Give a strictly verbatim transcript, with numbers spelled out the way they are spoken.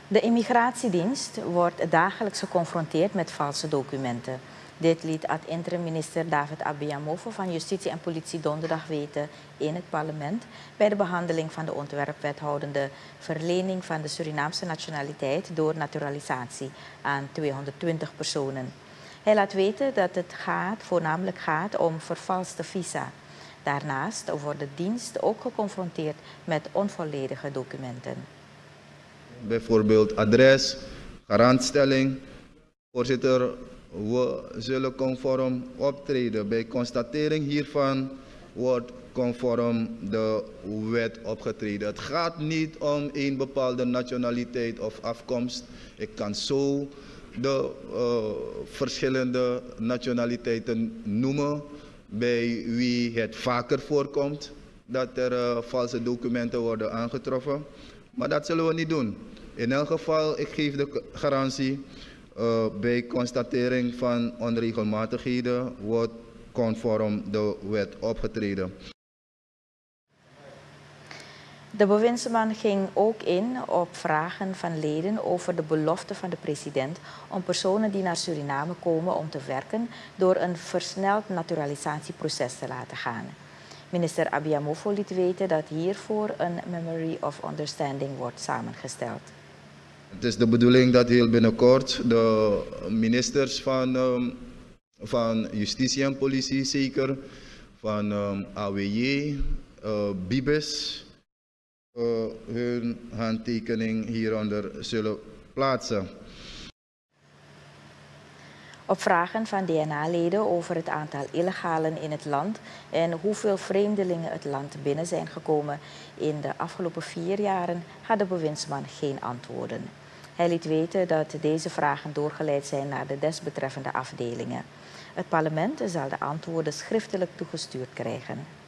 De immigratiedienst wordt dagelijks geconfronteerd met valse documenten. Dit liet ad-interim minister David Abiamofo van Justitie en Politie donderdag weten in het parlement bij de behandeling van de ontwerpwet houdende verlening van de Surinaamse nationaliteit door naturalisatie aan tweehonderdtwintig personen. Hij laat weten dat het gaat, voornamelijk gaat om vervalste visa. Daarnaast wordt de dienst ook geconfronteerd met onvolledige documenten. Bijvoorbeeld adres, garantstelling. Voorzitter, we zullen conform optreden. Bij constatering hiervan wordt conform de wet opgetreden. Het gaat niet om een bepaalde nationaliteit of afkomst. Ik kan zo de uh, verschillende nationaliteiten noemen bij wie het vaker voorkomt dat er uh, valse documenten worden aangetroffen. Maar dat zullen we niet doen. In elk geval, ik geef de garantie, uh, bij constatering van onregelmatigheden wordt conform de wet opgetreden. De bewindsman ging ook in op vragen van leden over de belofte van de president om personen die naar Suriname komen om te werken door een versneld naturalisatieproces te laten gaan. Minister Abiamofo liet weten dat hiervoor een Memory of Understanding wordt samengesteld. Het is de bedoeling dat heel binnenkort de ministers van, um, van Justitie en Politie, zeker, van um, A W J, uh, Bibes, uh, hun handtekening hieronder zullen plaatsen. Op vragen van D N A-leden over het aantal illegalen in het land en hoeveel vreemdelingen het land binnen zijn gekomen in de afgelopen vier jaren had de bewindsman geen antwoorden. Hij liet weten dat deze vragen doorgeleid zijn naar de desbetreffende afdelingen. Het parlement zal de antwoorden schriftelijk toegestuurd krijgen.